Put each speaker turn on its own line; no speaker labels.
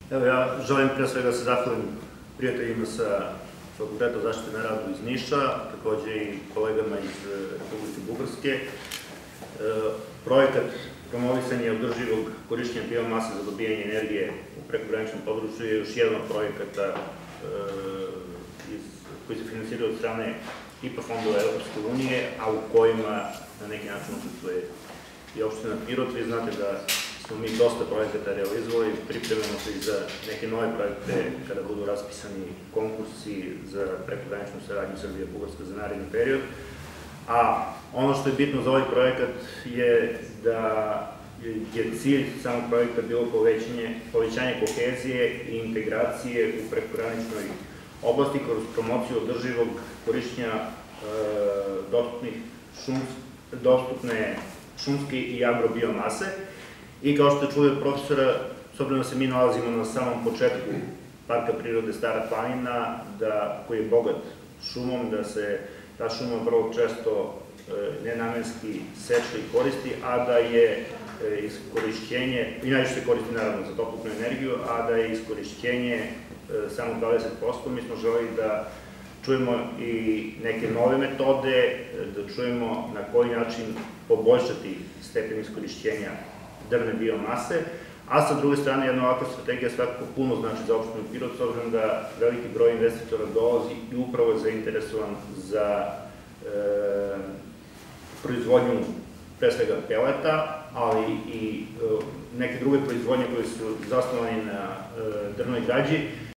Evo, ja želim pre svega da se zahvalim prijateljima sa Fakulteta zaštite na radu iz Niša, takođe i kolegama iz Republike Bugarske. Projekat promovisanja održivog korišćenja biomase za dobijanje energije u prekograničnom području je još jedan od projekata koji se finansiraju od strane IPA fondova Evropske unije, a u kojima na neki način učestvuje i opština Pirot. Vi znate da smo mi dosta projekata realizovali, pripremamo se i za neke nove projekte kada budu raspisani konkursi za prekograničnu saradnju Srbije-Bugarska za naredni period. A ono što je bitno za ovaj projekat je da je cilj samog projekta bilo povećanje kohezije i integracije u prekograničnoj oblasti kroz promociju održivog korišćenja dostupne šumske i agrobiomase. I kao što ste čuli od profesora, s obzirom da se mi nalazimo na samom početku Parka prirode Stara planina, koji je bogat šumom, da se ta šuma vrlo često nenamenski seče i koristi, a da je iskorišćenje, i najviše se koristi naravno za toplotnu energiju, a da je iskorišćenje samo 20%. Mi smo želeli da čujemo i neke nove metode, da čujemo na koji način poboljšati stepen iskorišćenja drvne biomase, a sa druge strane jedna ovakva strategija svakako puno znači za opštinu Pirot, s obzirom da veliki broj investitora dolazi i upravo je zainteresovan za proizvodnju pre svega peleta, ali i neke druge proizvodnje koje su zasnovane na drvnoj građi.